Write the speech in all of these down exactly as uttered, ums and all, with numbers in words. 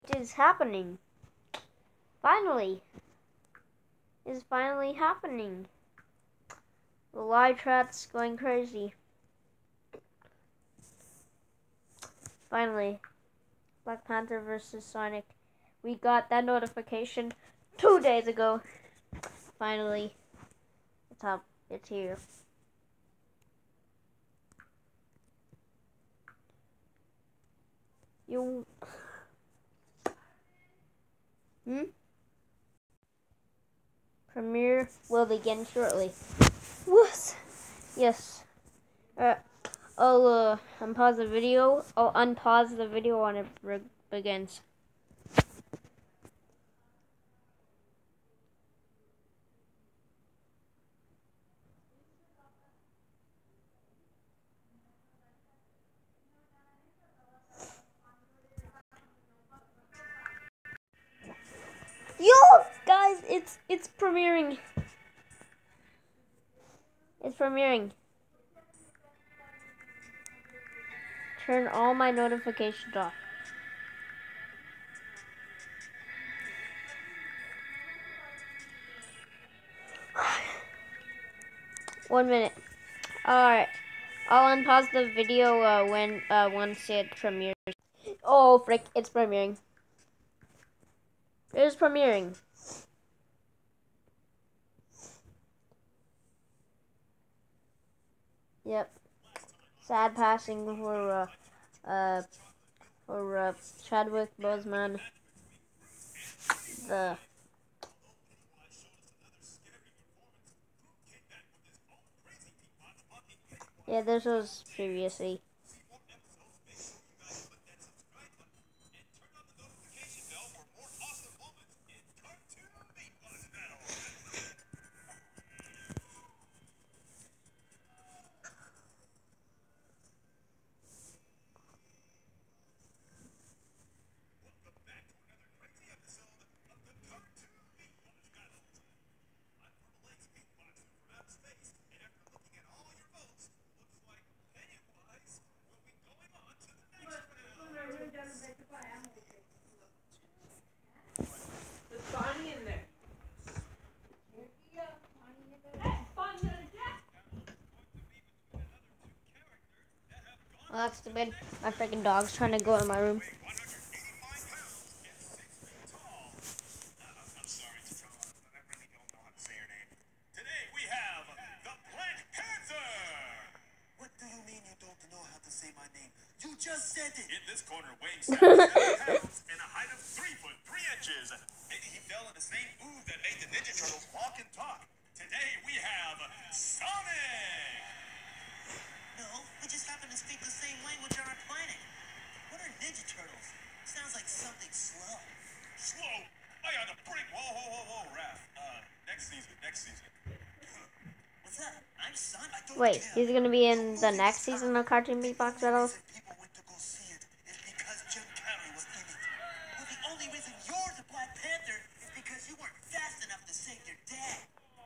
It is happening. Finally. It is finally happening. The live chat's going crazy. Finally. Black Panther versus Sonic. We got that notification two days ago. Finally. It's up. It's here. You... Hmm? Premiere will begin shortly. What? Yes. Uh, I'll uh, unpause the video. I'll unpause the video when it begins. Yo, guys, it's it's premiering. It's premiering. Turn all my notifications off. One minute. All right. I'll unpause the video uh, when uh, once it premieres. Oh frick! It's premiering. It is premiering. Yep. Sad passing for uh, uh for uh, Chadwick Boseman. The yeah, this was previously. Oh, that's stupid. My freaking dog's trying to go in my room. Today we have the Black Panther. What do you mean you don't know how to say my name? You just said it. In this corner, weighing seventy-seven pounds and a height of three foot three inches. Maybe he fell in the same ooze that made the Ninja Turtles walk and talk. Today we have Sonic. No, we just happen to speak the same language on our planet. What are Ninja Turtles? Sounds like something slow. Slow? I got a break. Whoa, whoa, whoa, whoa, Raph. Uh, next season, next season. What's up? I'm Son. I don't Wait, care. he's gonna be in the next season of Cartoon Beatbox Battles? People went to go see it is because Jim Carrey was in it. Well, the only reason you're the Black Panther is because you weren't fast enough to save your dad.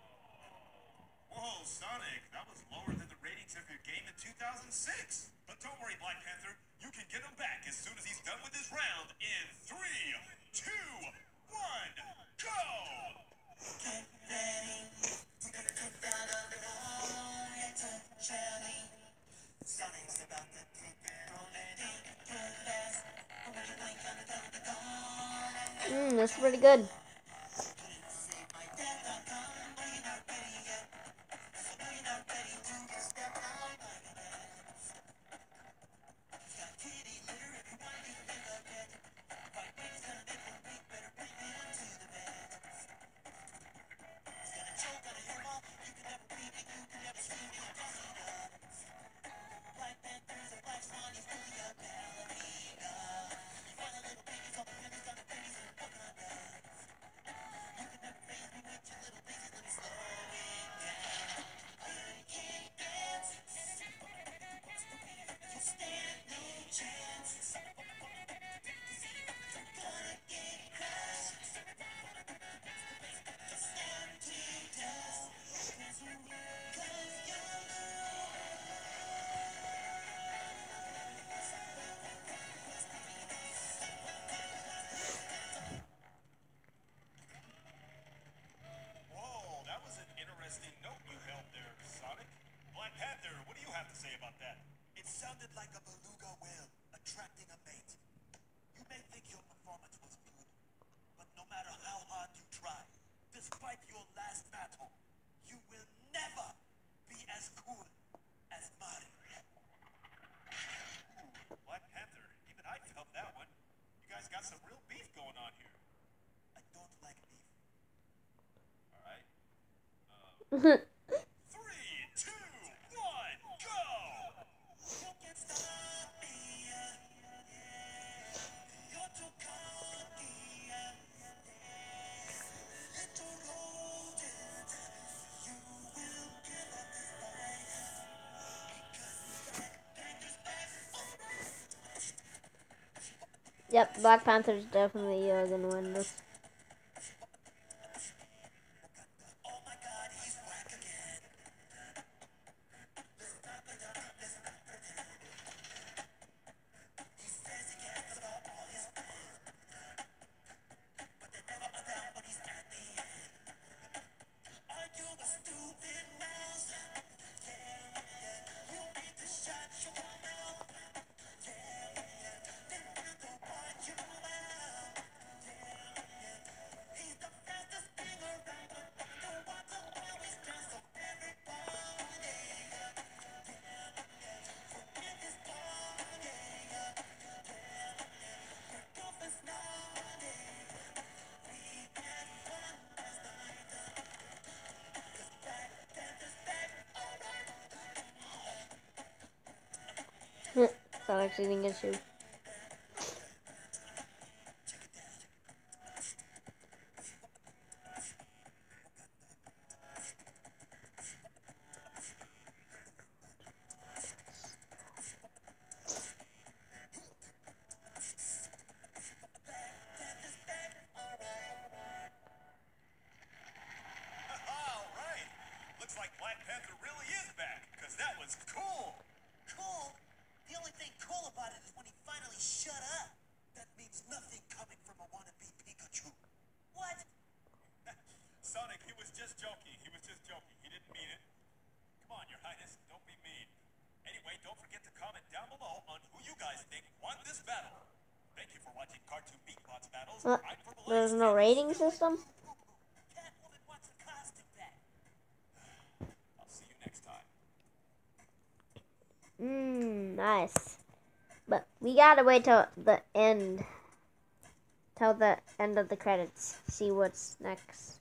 Whoa, Sonic, that was lower than the ratings of your game in two thousand six. But don't worry, Black Panther, you can get him back as soon as he's done with his round in three, two, one, go! Get ready. We're gonna get out of it all. It's a jelly. Sonic's about to take it on and take it fast. But when you ain't gonna come to dawn. Mmm, that's pretty good. Save my dad, I'm coming, but you're not ready yet. So now you're not ready to get stepped on by the dance. It's got kitty litter if you want to pick up it. Fight baby's gonna make one big, better bring him to the bed. He's gonna choke on a hairball. You can never beat it, you can never see it, yes he does. Black Panther's a black swan, he's really a ballerina. You find a little baby's all the pennies on the pennies and polka dots. some real beef going on here. I don't like beef. All right. Um, three, two, one, go! You can stop me. You're too cocky. Little rodent. You will get up this night. Yep, Black Panther's definitely uh, gonna win this. Oh my God, he's whack again. He says he cares about all his fans, but they never around when he's at the end. Are you a stupid mouse? Yeah, you need to shut your mouth. Yeah, then Panther want you out. He's the fastest thing around, but Panther wants to always dance so everybody. Forget this party. Your girlfriend's naughty. We had fun last night. Black Panther's back, alright. Stop exceeding issue. All right. Looks like Black Panther really is back, because that was cool. Cool? The only thing cool about it is when he finally shut up. That means nothing coming from a wannabe Pikachu. What? Sonic, he was just joking. He was just joking. He didn't mean it. Come on, Your Highness, don't be mean. Anyway, don't forget to comment down below on who you guys think won this battle. Thank you for watching Cartoon Beatbox Battles. Uh, I'm Purple there's Ace. no rating system? Catwoman wants a costume back. I'll see you next time. Mmm, nice. But we gotta wait till the end. Till the end of the credits. See what's next.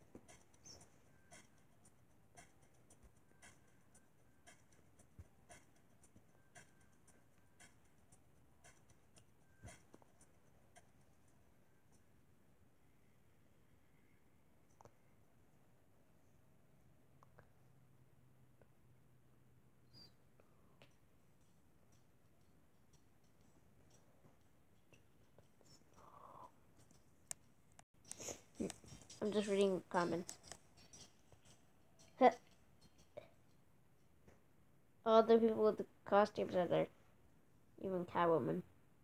I'm just reading comments. All the people with the costumes are there. Even Catwoman.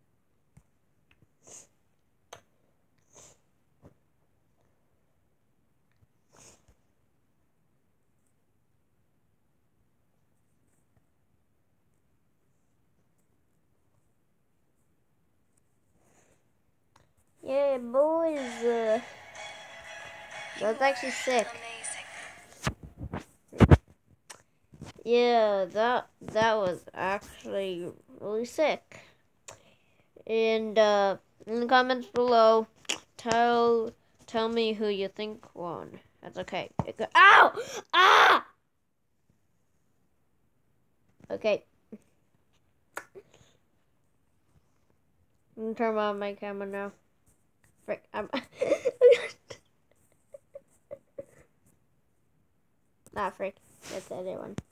Yeah, boys. Uh, that's actually sick. Yeah, that that was actually really sick. And uh, in the comments below, tell tell me who you think won. That's okay. It go- Ow! Ah! Okay. I'm gonna turn on my camera now. Frick, I'm. Nah, frick. That's the other one.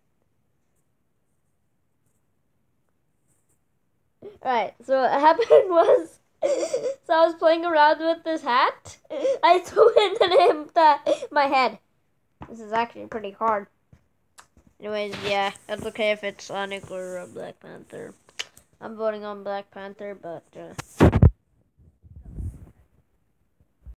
Alright, so what happened was, so I was playing around with this hat. I threw it and it hit the, my head. This is actually pretty hard. Anyways, yeah, it's okay if it's Sonic or uh, Black Panther. I'm voting on Black Panther, but uh,